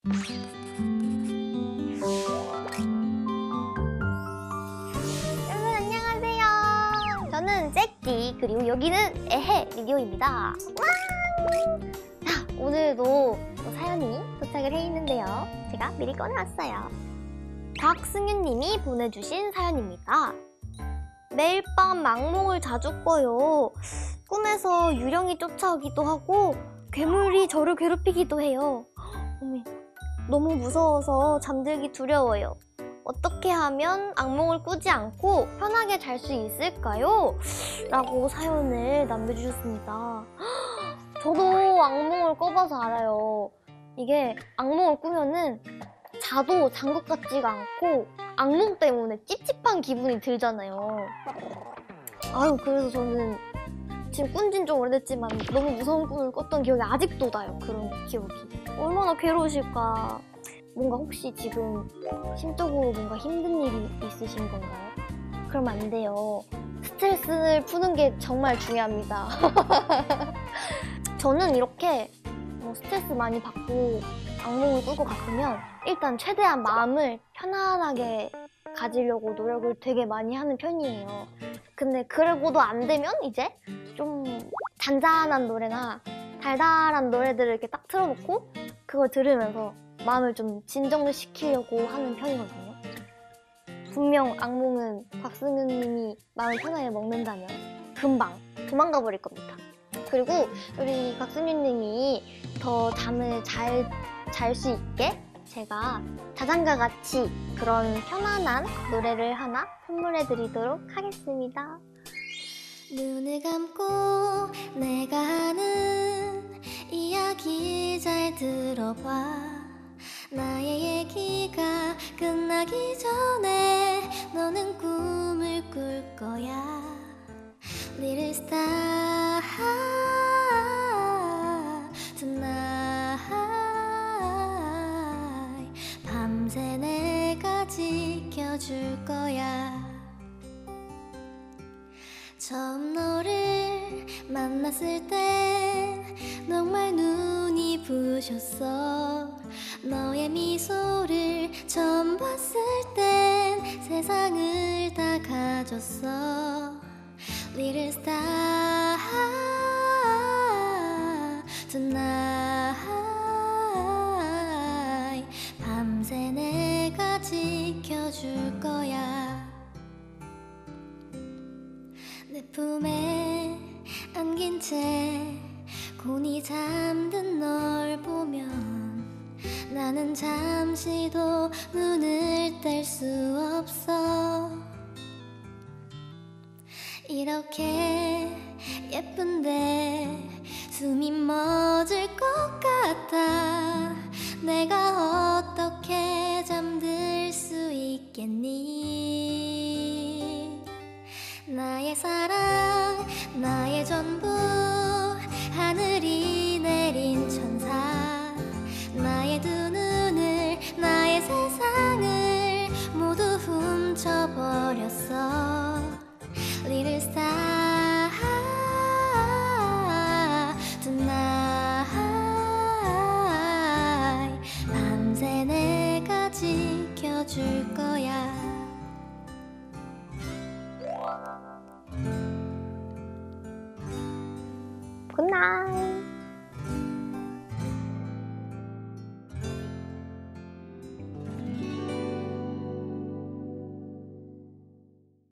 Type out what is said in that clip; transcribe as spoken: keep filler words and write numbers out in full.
여러분 안녕하세요. 저는 잭디, 그리고 여기는 에헤 리디오입니다. 와! 자, 오늘도 또 사연이 도착을 해 있는데요. 제가 미리 꺼내왔어요. 곽승윤님이 보내주신 사연입니다. 매일 밤 악몽을 자주 꿔요. 꿈에서 유령이 쫓아오기도 하고 괴물이 저를 괴롭히기도 해요. 어머, 너무 무서워서 잠들기 두려워요. 어떻게 하면 악몽을 꾸지 않고 편하게 잘 수 있을까요? 라고 사연을 남겨주셨습니다. 저도 악몽을 꿔봐서 알아요. 이게 악몽을 꾸면은 자도 잔 것 같지가 않고 악몽 때문에 찝찝한 기분이 들잖아요. 아유, 그래서 저는 지금 꾼 지는 좀 오래됐지만 너무 무서운 꿈을 꿨던 기억이 아직도 나요. 그런 기억이. 얼마나 괴로우실까. 뭔가 혹시 지금 심적으로 뭔가 힘든 일이 있으신 건가요? 그러면 안 돼요. 스트레스를 푸는 게 정말 중요합니다. 저는 이렇게 뭐 스트레스 많이 받고 악몽을 꿀 것 같으면 일단 최대한 마음을 편안하게 가지려고 노력을 되게 많이 하는 편이에요. 근데 그러고도 안 되면 이제 좀 잔잔한 노래나 달달한 노래들을 이렇게 딱 틀어놓고 그걸 들으면서 마음을 좀 진정을 시키려고 하는 편이거든요. 분명 악몽은 곽승윤님이 마음을 편하게 먹는다면 금방 도망가 버릴 겁니다. 그리고 우리 곽승윤님이 더 잠을 잘 잘 수 있게 제가 자장가 같이 그런 편안한 노래를 하나 선물해 드리도록 하겠습니다. 눈을 감고 내가 하는 이야기 잘 들어봐. 나의 얘기가 끝나기 전에 너는 꿈을 꿀 거야. Little star tonight. 밤새 내가 지켜줄 거야. 처음 너를 만났을 땐 정말 눈이 부셨어. 너의 미소를 처음 봤을 땐 세상을 다 가졌어. Little star tonight. 밤새 내가 지켜줄 거야. 내 품에 안긴 채 곤히 잠든 널 보면 나는 잠시도 눈을 뗄 수 없어. 이렇게 예쁜데 숨이 멎을 것 같아. 내가 어떻게 잠들 수 있겠니? 나의 사랑, 나의 전부, 하늘이 내린 천사. 나의 두 눈을, 나의 세상을 모두 훔쳐버렸어. Little star tonight. 밤새 내가 지켜줄 거야. 굿나잇.